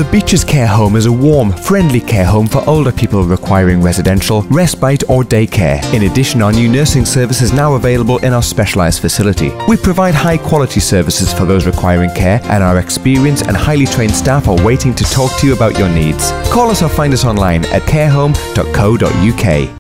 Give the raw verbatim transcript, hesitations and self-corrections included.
The Beeches Care Home is a warm, friendly care home for older people requiring residential, respite or day care. In addition, our new nursing service is now available in our specialised facility. We provide high quality services for those requiring care, and our experienced and highly trained staff are waiting to talk to you about your needs. Call us or find us online at carehome dot co dot U K.